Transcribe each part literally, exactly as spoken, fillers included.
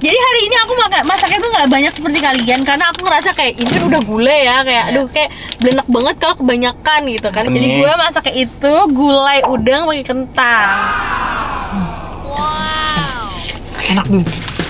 Jadi hari ini aku makan masaknya tuh nggak banyak seperti kalian karena aku ngerasa kayak ini kan udah gulai ya, kayak aduh kayak belenak banget kalau kebanyakan gitu kan. Jadi gue masaknya itu gulai udang pakai kentang. Wow. Enak tuh.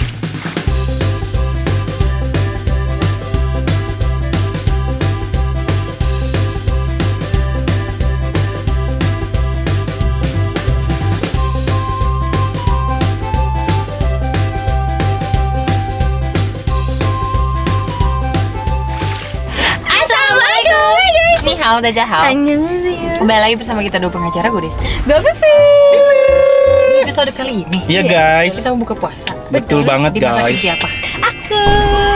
Halo, dadah hal. Kembali lagi bersama kita dua pengacara, gue Desti. Gue Vivi. Di episode kali ini, iya guys, kita mau buka puasa. Betul, Betul banget guys. Siapa? Aku.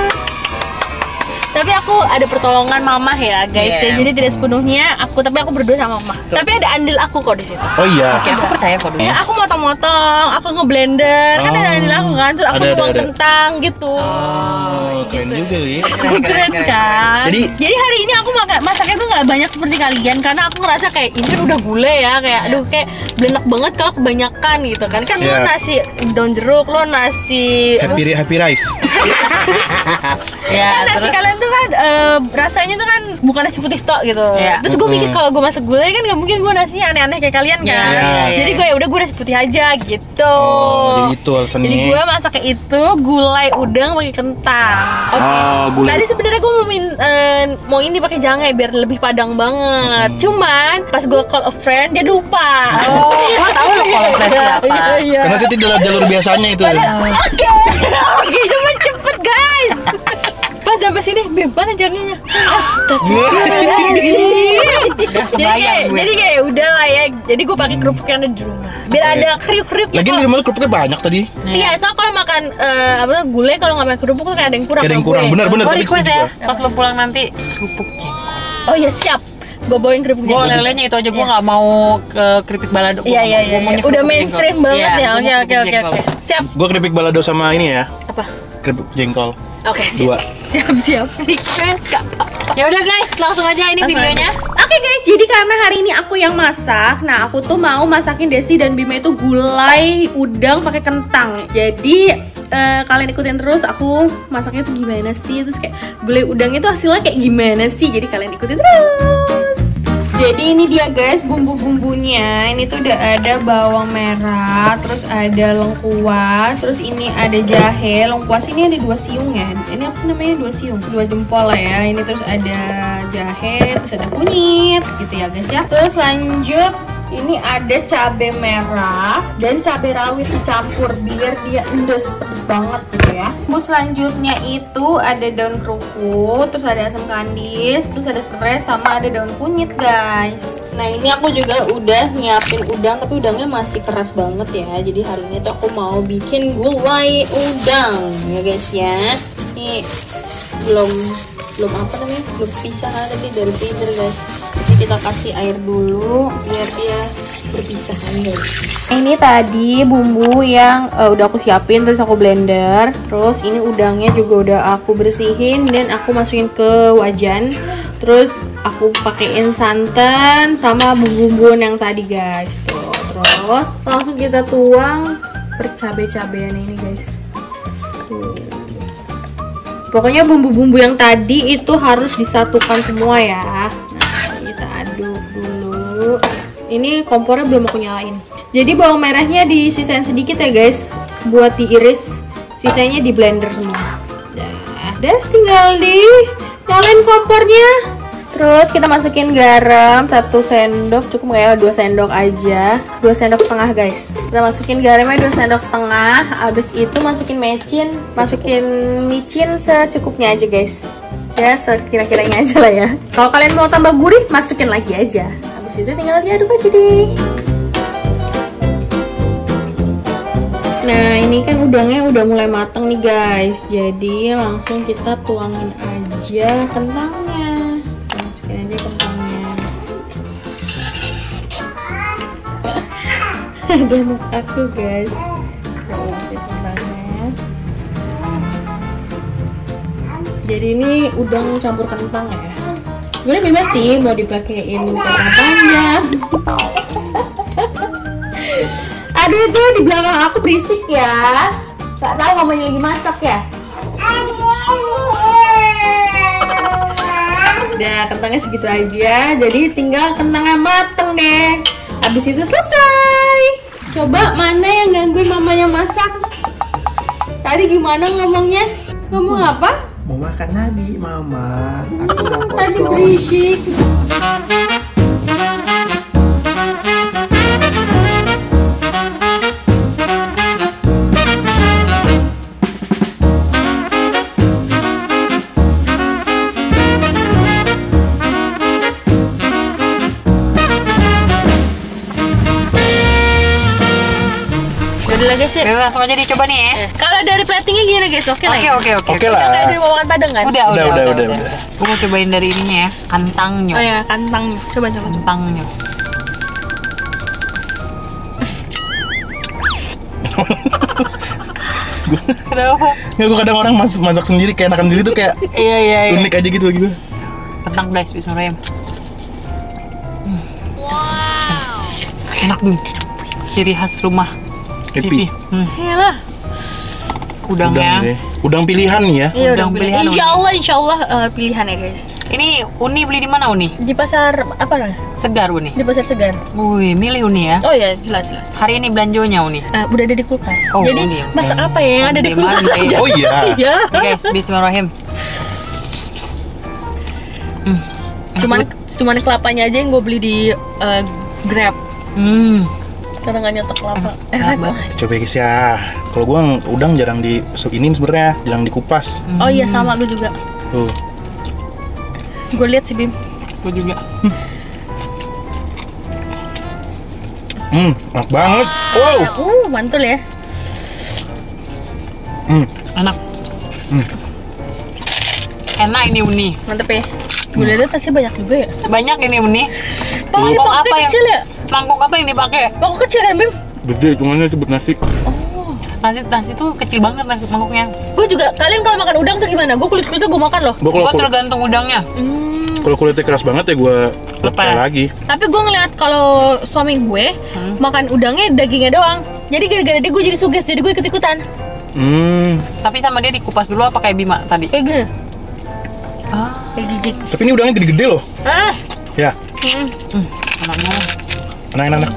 Tapi aku ada pertolongan mama ya guys yeah. ya. Jadi tidak sepenuhnya aku, tapi aku berdua sama mama. So. Tapi ada andil aku kok di situ. Oh iya. Oke, aku percaya kok dulu. Ya, aku motong-motong, aku ngeblender. Oh. Kan ada andil aku kan, terus aku buang kentang gitu. Oh, keren gitu. Juga nih. Keren, keren, keren, keren kan. Jadi, jadi hari ini aku makan masaknya tuh nggak banyak seperti kalian karena aku ngerasa kayak ini kan udah gulai ya, kayak aduh kayak belenak banget kalau kebanyakan gitu kan. Kan yeah. lo nasi daun jeruk, lo nasi happy happy rice. Ya, kan nasi kalian tuh kan uh, rasanya tuh kan bukan nasi putih tok gitu. Yeah. Terus gue mikir kalau gue masak gulai kan nggak mungkin gue nasinya aneh-aneh kayak kalian kan. Yeah, yeah, yeah, jadi gue ya udah gue nasi putih aja gitu. Oh, jadi itu alasannya. Jadi gue masaknya itu gulai udang pakai kentang. Oke. Okay. Oh, gulai. Tadi sebenarnya gue mau min, uh, mau ini pakai jangai biar lebih padang banget. Hmm. Cuman pas gue call a friend dia lupa. Oh, gue tahu lo call a friend siapa. Iya, iya. Karena saya tidak jalur biasanya itu. Oke. Oke, cuma cepet guys. Pas sampai sini, Beb, mana jangenya? Astagfirullahaladzim. Jadi kayak, jadi kayak udah lah ya. Jadi gue pakai kerupuk yang ada di rumah. Biar okay. ada kriuk-kriuk. Lagi di rumah kerupuknya banyak tadi. Iya, so kalau makan uh, apa gulai kalau nggak makan kerupuk tuh kayak ada yang kurang. Kayak ada yang kurang, benar-benar. Oh, request ya. Pas lo pulang nanti kerupuk jengkol. Oh iya siap. Gue bawain kerupuk jengkol. Gue lelenya itu aja, gue nggak mau ke keripik balado. Iya iya iya. Udah mainstream banget ya. Oke oke oke oke. Siap. Gue keripik balado sama ini ya. Apa? Keripik jengkol. Oke, okay, siap. Siap, siap. Request gak apa-apa. Ya udah guys, langsung aja ini langsung videonya. Oke okay, guys, jadi karena hari ini aku yang masak, nah aku tuh mau masakin Desi dan Bima itu gulai udang pakai kentang. Jadi uh, kalian ikutin terus aku masaknya tuh gimana sih, terus kayak gulai udang itu hasilnya kayak gimana sih. Jadi kalian ikutin terus. Jadi ini dia guys bumbu-bumbunya. Ini tuh udah ada bawang merah, terus ada lengkuas, terus ini ada jahe. Lengkuas ini ada dua siung ya. Ini apa sih namanya? Dua siung, dua jempol lah ya. Ini terus ada jahe, terus ada kunyit gitu ya guys ya. Terus lanjut ini ada cabai merah dan cabai rawit dicampur biar dia endes pedes banget gitu ya. Terus selanjutnya itu ada daun kerupuk, terus ada asam kandis, terus ada serai sama ada daun kunyit guys. Nah ini aku juga udah nyiapin udang, tapi udangnya masih keras banget ya. Jadi hari ini tuh aku mau bikin gulai udang ya guys ya. Ini belum belum apa namanya belum pisah kan tadi dari blender guys. Jadi kita kasih air dulu biar dia berpisah guys. Ini tadi bumbu yang uh, udah aku siapin terus aku blender. Terus ini udangnya juga udah aku bersihin dan aku masukin ke wajan. Terus aku pakein santan sama bumbu-bumbuan yang tadi guys. Tuh, terus langsung kita tuang percabai-cabean ini guys. Tuh. Pokoknya bumbu-bumbu yang tadi itu harus disatukan semua ya. Nah, kita aduk dulu. Ini kompornya belum aku nyalain. Jadi bawang merahnya disisain sedikit ya guys, buat diiris. Sisanya di blender semua. Dah, dah tinggal di nyalain kompornya. Terus kita masukin garam satu sendok, cukup nggak ya? Dua sendok aja, dua sendok setengah guys. Kita masukin garamnya dua sendok setengah. Abis itu masukin micin, masukin micin secukupnya aja guys. Ya sekira-kiranya aja lah ya. Kalau kalian mau tambah gurih, masukin lagi aja. Abis itu tinggal diaduk aja deh. Nah ini kan udangnya udah mulai mateng nih guys. Jadi langsung kita tuangin aja kentangnya. Masukin aja kentangnya. Ada anak aku guys. Masukin kentangnya. Jadi ini udang campur kentang ya. Sebenarnya bebas sih mau dipakein kentang panjang. Aduh itu di belakang aku berisik ya. Gak tahu mamanya lagi masak ya? Udah, kentangnya segitu aja. Jadi tinggal kentangnya mateng deh. Habis itu selesai. Coba mana yang gangguin mamanya masak? Tadi gimana ngomongnya? Ngomong apa? Mau makan lagi, Mama. Aku udah Hmm, tadi kosong. berisik. Udah lah guys ya. Udah, langsung aja dicoba nih ya. Kalau dari platingnya gimana guys? Oke lah. Oke ya? oke oke. Oke Kayak lah. dari mau makan padang kan? Udah udah Udah, udah udah, udah. udah. Gue mau cobain dari ininya ya, kentangnya. Oh ya, kantangnya. Coba coba. coba. Kentangnya. Kenapa? Nggak, gue kadang orang mas masak sendiri kayak enakan sendiri tuh kayak Iya iya iya. unik aja gitu bagi gue. Kentang guys, bismillahirrahmanirrahim. Wow. Enak Bim. Ciri khas rumah Happy. T V. Hmm. Yalah. Udangnya. Udang deh. Udang pilihan nih ya. Iya, Udang udah pilihan pilihan. Insya Uni. Allah, insya Allah eh, pilihan ya guys. Ini Uni beli di mana Uni? Di pasar apa namanya? Segar Uni. Di pasar Segar. Wih, milih Uni ya. Oh ya, jelas jelas. Hari ini belanjonya Uni. Eh, udah ada di kulkas. Oh, Jadi Uni. masak apa ya yang ada di Mandi, kulkas mandi. aja? Oh iya. Iya. Nih guys, bismillahirrahmanirrahim. Hmm. Cuman cuman kelapanya aja yang gue beli di eh, Grab. Hmm. Karena nggak nyetok kelapa. Enak Enak banget. banget. Coba guys ya. Kalau gue udang jarang di ini sebenarnya, jarang dikupas. Oh iya sama gue juga. Tuh. Gue lihat sih Bim. Gue juga. Hmm, enak banget. Wow. Uh, mantul ya. Hmm. Enak. Hmm. Enak ini Uni. Mantep ya. Gue lihat tasnya banyak juga ya. Banyak ini Uni. Pokoknya Mangkok pokoknya apa yang kecil ya? Mangkok apa yang dipakai? Pokok kecil kan Bim? Gede, cuman itu buat nasi. Nasi nasi tuh kecil banget nasi mangkoknya. Gue juga, kalian kalau makan udang tuh gimana? Gue kulit-kulitnya gue makan loh. Gue kalau Gue kulit, tergantung udangnya. Hmm. kalau kulitnya keras banget ya gue lepas Lepas. lagi. Tapi gue ngeliat kalau suami gue Hmm. makan udangnya dagingnya doang. Jadi gara-gara dia gue jadi suges, jadi gue ikut-ikutan. Hmm. Tapi sama dia dikupas dulu apa kayak Bima tadi? Kayak gitu, Ah. kayak gigit. Tapi ini udangnya gede-gede loh. Ah. Ya, Hmm. Hmm. Enaknya. enak-enak.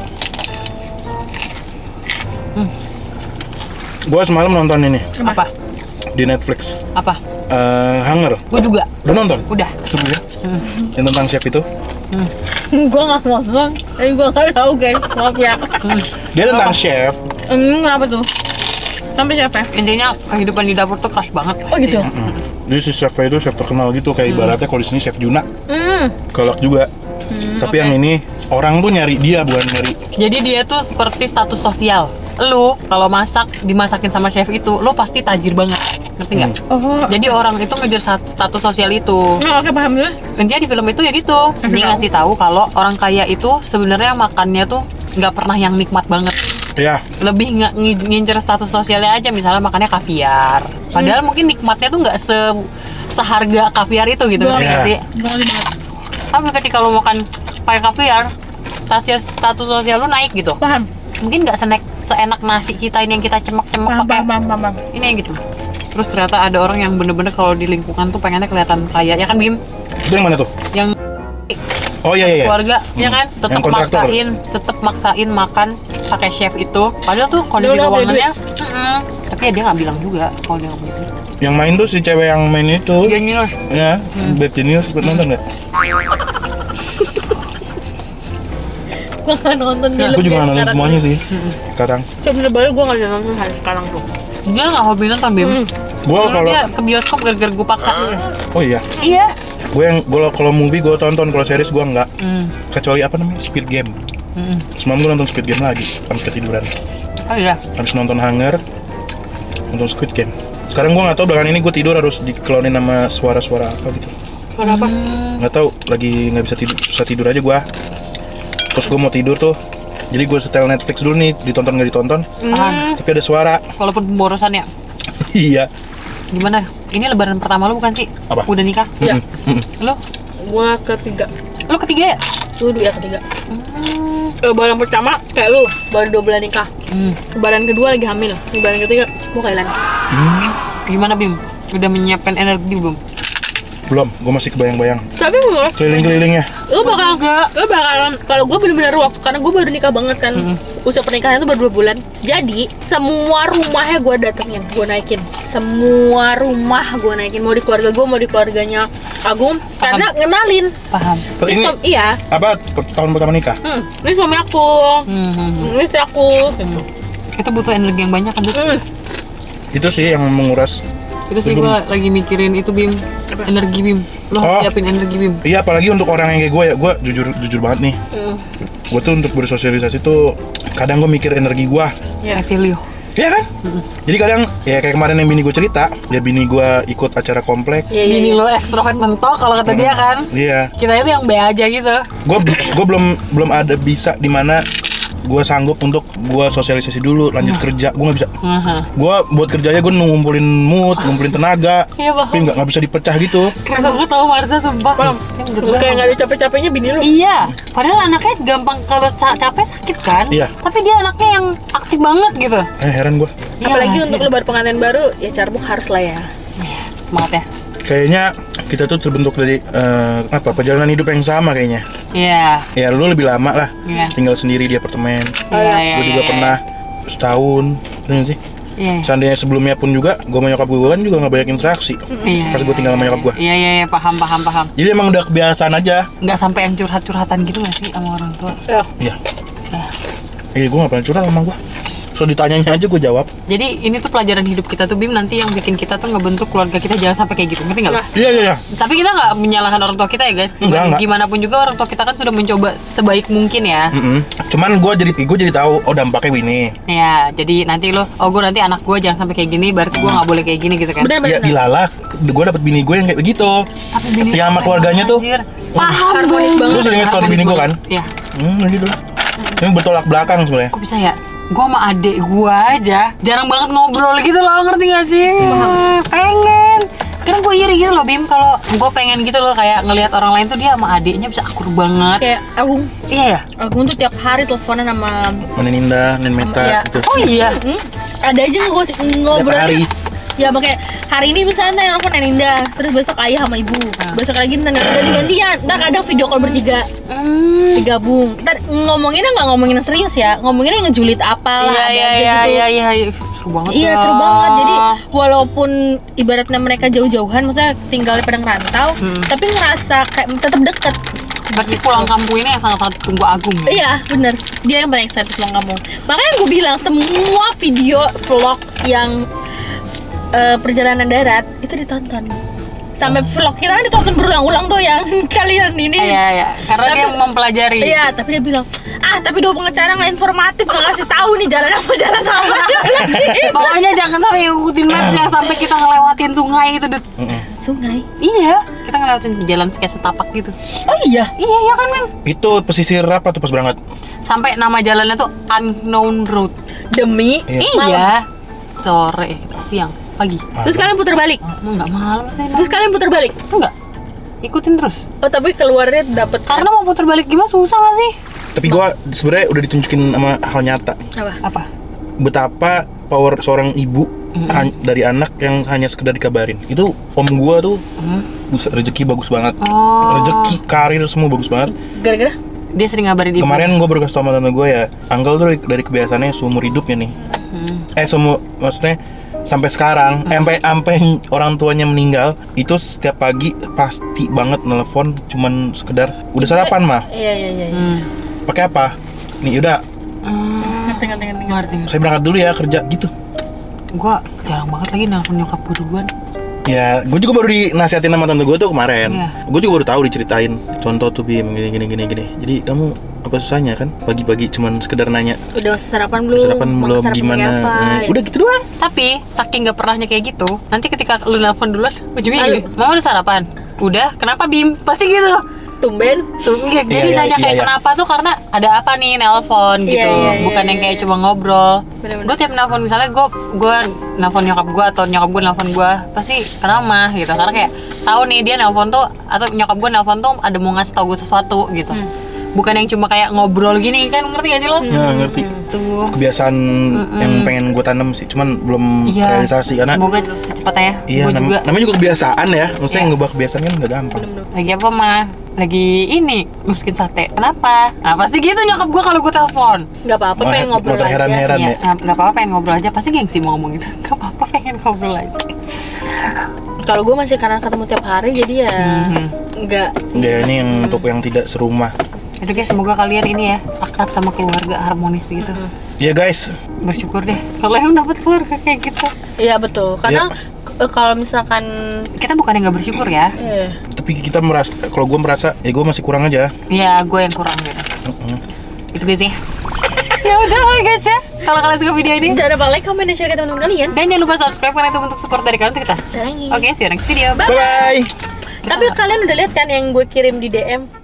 Hmm. Gue semalam nonton ini Apa? di Netflix. Apa? Eh, Hunger. Gue juga. Udah nonton? Udah. Seru ya? Hmm. Yang tentang chef itu. Hmm. Gue nggak ngomong, tapi gue nggak tahu guys. Maaf ya. Hmm. Dia tentang chef. Hmm, kenapa tuh? Sampai siapa? Intinya kehidupan di dapur tuh keras banget. Oh gitu. Hmm. Jadi si chefnya itu chef terkenal gitu, kayak ibaratnya kalau di sini chef Juna, Hmm. galak juga. Tapi yang ini orang tuh nyari dia, bukan nyari. Jadi dia tuh seperti status sosial. Lu kalau masak dimasakin sama chef itu, lu pasti tajir banget. Ngerti nggak? Oh. Jadi orang itu ngejar sat- status sosial itu. Nah, oke paham dulu. Intinya di film itu ya gitu. Dia ngasih tahu kalau orang kaya itu sebenarnya makannya tuh nggak pernah yang nikmat banget. Ya, Lebih nggak ngi- ngincer status sosialnya aja, misalnya makannya kaviar. Padahal mungkin nikmatnya tuh nggak se seharga kaviar itu gitu, ngerti nggak Iya. sih? Banget banget. Tapi ketika lu makan pakai kaviar, status status sosial lu naik gitu. Paham. Mungkin nggak senek seenak nasi kita ini yang kita cemek-cemek Paham, pakai paham, paham, paham. ini gitu. Terus ternyata ada orang yang bener-bener kalau di lingkungan tuh pengennya kelihatan kaya, ya kan Bim? itu yang mana tuh? Yang Oh iya iya. iya. keluarga, ya kan? Tetap Yang kontraktor. maksain, tetap maksain makan pakai chef itu. Padahal tuh kondisi Dia udah punya keuangannya, mm-mm. tapi ya dia nggak bilang juga kalau dia nggak punya duit. Yang main tuh si cewek yang main itu. Dia nyinus. Ya, Bad Genius, ikut nonton nggak? Gue nggak nonton film. Aku juga guys, nggak nonton sekarang. semuanya sih. Sekarang. Sebenernya gue nggak bisa nonton hari sekarang tuh. Dia nggak hobi nonton Bim. Hmm. Gue Karena kalau dia ke bioskop gara-gara gue paksa. oh iya, Iya. gue yang gue kalau movie gue tonton, kalau series gue nggak. Hmm. Kecuali apa namanya, Squid Game. Hmm. Semalam gue nonton Squid Game lagi sampai ketiduran. Oh iya. Habis nonton Hunger, nonton Squid Game. Sekarang gue nggak tahu belakangan ini gue tidur harus dikelonin sama suara-suara apa gitu. Kenapa? Nggak tahu, lagi nggak bisa tidur, susah tidur aja gue. Terus gue mau tidur tuh, jadi gue setel Netflix dulu nih, ditonton nggak ditonton, Tahan. tapi ada suara. Walaupun pemborosan ya. Iya. Gimana? Ini lebaran pertama lu bukan sih? Apa? Udah nikah? Iya. Mm-mm. Mm-mm. Lu? Gue ketiga. Lu ketiga ya? Tuh ya ketiga. Lebaran pertama kayak lu baru dua bulan nikah. Hmm. Lebaran kedua lagi hamil, lebaran ketiga mau Thailand. Hmm. Gimana Bim? Udah menyiapkan energi belum? Belum, gue masih kebayang-bayang. Tapi menurut Keliling-kelilingnya. lu bakal lu bakalan kalau gue bener-bener waktu karena gue baru nikah banget kan, Mm-hmm. usia pernikahan itu baru dua bulan. Jadi semua rumahnya gue datengin, gue naikin. Semua rumah gue naikin, mau di keluarga gue, mau di keluarganya Agung, karena ngenalin. Paham. Terus Ini ini suami- iya, apa tahun pertama nikah? hmm, ini suami aku, Hmm, hmm, hmm. ini istri aku. Hmm. Itu butuh energi yang banyak kan, Dut? Hmm. Itu sih yang menguras. Itu sih gue lagi mikirin itu Bim. Energi Bim. Lo Oh. siapin energi Bim. Iya, apalagi untuk orang yang kayak gue ya, gue jujur jujur banget nih. Hmm. Gue tuh untuk bersosialisasi tuh kadang gue mikir energi gue. Ya, I feel you. Iya kan? Jadi kadang ya kayak kemarin yang bini gue cerita, ya bini gue ikut acara komplek. Iya, iya, Bini iya. lo ekstrovert mentok kalau kata dia kan. Iya. Kita itu yang B aja gitu. Gue gue belum belum ada bisa di mana gue sanggup untuk gue sosialisasi dulu lanjut kerja. Gue nggak bisa. Aha. Gue buat kerjanya gue ngumpulin mood, ngumpulin tenaga. Iya, paham. Tapi nggak nggak bisa dipecah gitu. Keren banget tau Marza, sumpah. Paham. Ya, menurut gue Kayak nggak ada capek-capeknya bini lu. Iya, padahal anaknya gampang kalau ca- capek sakit kan. Iya. Tapi dia anaknya yang aktif banget gitu. Eh, heran gue. Iya, Apalagi nggak untuk sih? lebar pengantin baru, ya carbuk harus lah ya. Iya, semangat ya. Kayaknya kita tuh terbentuk dari eh, apa perjalanan hidup yang sama kayaknya. Iya. Ya lu lebih lama lah. Iya. Tinggal sendiri di apartemen. Iya, iya. Gue juga iya, pernah setahun. Iya sih. Iya. Seandainya sebelumnya pun juga, gue sama nyokap gue kan juga nggak banyak interaksi. Iya. Pas gue tinggal sama nyokap gue. Iya, iya, iya, paham, paham, paham. Jadi emang udah kebiasaan aja. Nggak sampai yang curhat-curhatan gitu nggak sih sama orang tua? Ya. Iya. Ya. Iya, gue nggak pernah curhat sama gue. So ditanyanya aja gue jawab. Jadi ini tuh pelajaran hidup kita tuh Bim, nanti yang bikin kita tuh ngebentuk keluarga kita jangan sampai kayak gitu, ngerti nggak? lo? Nah. Iya iya iya. Tapi kita nggak menyalahkan orang tua kita ya guys. Enggak, enggak. Gimana pun juga orang tua kita kan sudah mencoba sebaik mungkin ya. Mm-mm. Cuman gue jadi gue jadi tahu oh dampaknya gini. Ya, jadi nanti lo, oh gue nanti anak gue jangan sampai kayak gini, berarti gue nggak boleh kayak gini gitu kan? Benar Ya benar. dilalak. Gue dapet bini gue yang kayak begitu. Tapi bini Yang sama keren keluarganya banget, tuh. anjir. Paham Harmonis banget. Lu sering liat story bini gua kan? Iya. Hmm gitu lah. Ini bertolak belakang sebenarnya. Kok bisa ya? Gue sama adek gue aja jarang banget ngobrol gitu loh, ngerti gak sih? Pengen. Karena gue iri gitu loh Bim, kalau gue pengen gitu loh kayak ngelihat orang lain tuh dia sama adeknya bisa akur banget. Kayak Agung, Iya ya? Agung tuh tiap hari teleponan sama Mana Ninda, Nen Meta Iya. gitu. Oh iya. Hmm? Ada aja ngegosip Tiap ngobrol. hari. Ya makanya hari ini misalnya nelfon Ninda, terus besok ayah sama ibu, Ah. besok lagi ntar ganti-gantian, ntar kadang video call bertiga, Hmm. digabung. Ntar ngomonginnya nggak ngomongin yang serius ya, ngomonginnya ngejulit apa lah, Iya ada iya aja iya gitu. iya iya iya. Seru banget. Iya ya. seru banget. Jadi walaupun ibaratnya mereka jauh-jauhan, maksudnya tinggal di Padang Rantau, Hmm. tapi ngerasa kayak tetap deket. Berarti pulang kampung ini yang sangat-sangat tunggu Agung ya? Iya bener, dia yang paling excited pulang kampung. Makanya gue bilang semua video vlog yang eh, perjalanan darat itu ditonton. Sampai vlog kita kan ditonton berulang-ulang tuh yang kalian ini. Iya iya. Karena Tapi- dia mempelajari. Iya, tapi dia bilang, ah tapi dua pengacara nggak informatif, nggak ngasih tahu nih jalan apa jalan apa. Pokoknya jangan sampai ngikutin maps yang sampai kita ngelewatin sungai itu, Dut. Mm-mm. Sungai. Iya, kita ngelewatin jalan kayak setapak gitu. Oh iya. Iya, iya kan, Mem? Itu pesisir apa tuh pas berangkat? Sampai nama jalannya tuh Unknown Road. Demi. Iya. Iya. Sore, siang, pagi. Terus kalian putar balik. Mau nggak malam sih? Terus kalian putar balik. enggak. Ikutin terus. Oh tapi keluarnya dapet Karena mau putar balik gimana susah nggak sih? Tapi gua sebenarnya udah ditunjukin sama hal nyata nih. apa? Apa? Betapa power seorang ibu han- dari anak yang hanya sekedar dikabarin. Itu om gua tuh Hmm. buset, rezeki bagus banget. Oh. Rezeki, karir semua bagus banget. Gara-gara? Dia sering ngabarin ibu. Kemarin gua baru kasih tau sama tante gua ya, uncle tuh dari, dari kebiasaannya seumur hidupnya nih. Hmm. Eh semua maksudnya sampai sekarang, sampai sampai orang tuanya meninggal, itu setiap pagi pasti banget nelpon cuman sekedar udah sarapan mah. Iya iya iya. Hmm. Pakai apa? Nih udah, Hmm. Ngerti ngerti ngerti. Ngerti. saya berangkat dulu ya kerja gitu. Gua jarang banget lagi nelfon nyokap gue duluan. Ya, gue juga baru dinasihatin sama tante gue tuh kemarin. Iya. Gue juga baru tahu diceritain. Contoh tuh Bim, gini gini gini gini. Jadi kamu apa susahnya kan? Pagi-pagi cuman sekedar nanya Udah sarapan belum? sarapan Mau belum sarapan gimana. pakai apa? Nah, udah gitu doang. Tapi saking gak pernahnya kayak gitu, nanti ketika lu nelfon duluan, ujungnya Ayo. gini, Mama udah sarapan? Udah, kenapa Bim? Pasti gitu. Tumben. Tuh, iya, Iya, jadi iya, nanya iya, kayak iya. kenapa tuh karena ada apa nih nelpon gitu, Iya, iya, iya, bukan yang iya, kayak iya. cuma ngobrol. Bener-bener. Gue tiap nelpon misalnya gue gue nelpon nyokap gue atau nyokap gue nelpon gue pasti kenapa mah gitu, karena kayak tahu nih dia nelpon tuh atau nyokap gue nelpon tuh ada mau ngasih tau gue sesuatu gitu. Hmm. bukan yang cuma kayak ngobrol gini kan, ngerti gak sih lo? Ya ngerti. Tuh. Kebiasaan yang pengen gue tanam sih, cuman belum Iya. realisasi karena Semoga secepatnya ya. iya Gue nam- juga. namanya juga kebiasaan ya. Maksudnya Iya. ngubah kebiasaan kan nggak gampang. Lagi apa mah? Lagi ini masukin sate. Kenapa? Nah pasti gitu nyokap gue kalau gue telepon. Nggak apa-apa, Malah- pengen ngobrol malah aja. terheran-heran. Iya, ya. nggak apa-apa pengen ngobrol aja. Pasti gengsi mau ngomong gitu. Nggak apa-apa pengen ngobrol aja. Kalau gue masih karena ketemu tiap hari, jadi ya Mhm. nggak. Ya ini yang untuk yang tidak serumah. Itu guys, semoga kalian ini ya akrab sama keluarga, harmonis gitu. Ya guys, Bersyukur deh kalau yang dapat keluarga kayak gitu. Iya betul, karena k- kalau misalkan Kita bukan yang nggak bersyukur ya. eh, tapi kita merasa, kalau gue merasa, ya gue masih kurang aja. Ya gue yang kurang gitu. Mm-mm. Itu guys ya. Ya udah lah guys ya. Kalau kalian suka video ini jangan lupa like, comment, dan share ke teman-teman kalian. dan jangan lupa subscribe karena itu bentuk support dari kalian untuk kita. Sayangi. Oke, see you next video. Bye. Bye bye. Tapi kalian udah lihat kan yang gue kirim di D M?